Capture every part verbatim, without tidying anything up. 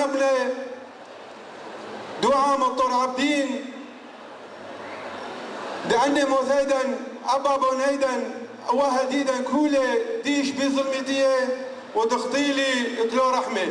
نبلة دعاء مطر عبدين دعني مثيدا أبا بنيدا وهديدا كولي ديش بظلمتيه ودخطيلي اتلو رحمه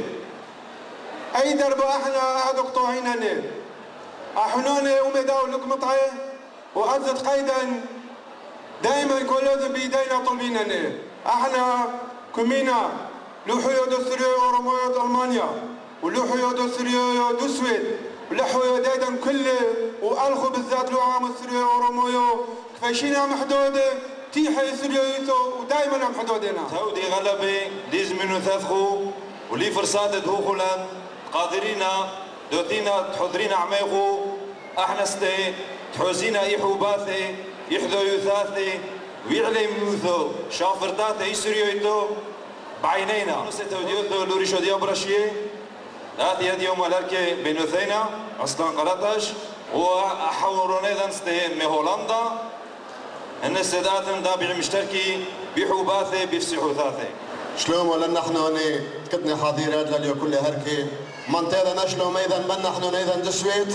أي درب احنا أدقطوعينني أحنوني أمداو لكمطعي وأزد قيدا دائما كلهم بيدينا طلبينني احنا كمينا لوحيو دو سوريا وروميو ألمانيا ولوحيو دو سوريا دو سويد ولوحيو دايدا كله والخو بالذات لو عام سوريا وروميو كفايشينا محدوده تيحي سوريا ودائما محدودنا تودي غلبه لازم منو ثاثخو ولي فرصات دخولا قادرين دوتينا تحضرين عميخو احنا ستي تحوزينا ايحو باثي يحذو يثاثي ويعلي موثو شافرتاته يسريويتو بعينينا ستوديوثو لوريشو ديو براشيه هذه هذه يوم الاركي بينوثينا اصلا قرطش وحورون ايضا ستي من هولندا ان السادات دابع مشتركي بحوباثي بفسحو ثاثي شلوم ولا نحن هوني كتني حاضرات لليو كل هركي منطقة نشلوم ايضا من نحن ايضا دسويت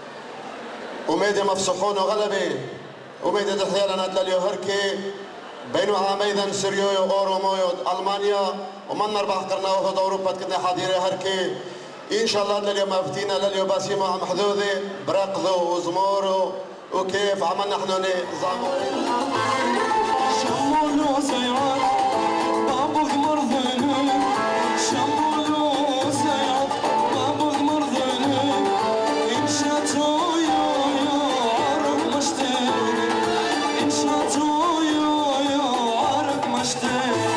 وميدي مفسحون وغلبي وميدي دحيانا لليو هركي بينو عام ايضا سوريو اورومويو المانيا ومن نربح قرنا وهو اوروبا كتني حاضرة هركي ان شاء الله لليو مفتينا لليو باسيمو عم حدودي برقضو وزمورو وكيف عملنا نحن زامورين شمولو زيات بابوك مرضيني شمولو زيات بابوك مرضيني إن شاتو يو يو عرق مشتيني إن شاتو يو يو عرق مشتيني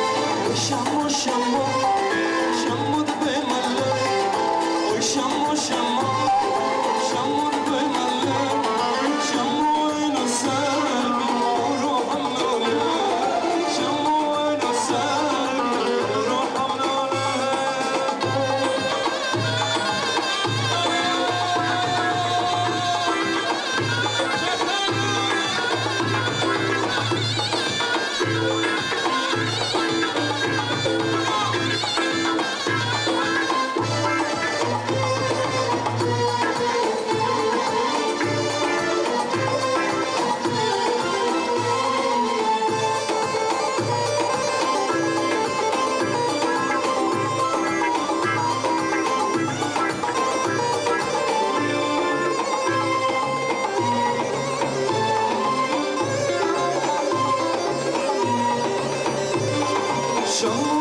شمو شمو شمو دبي ملك وشمو شمو شمو دبي ملك show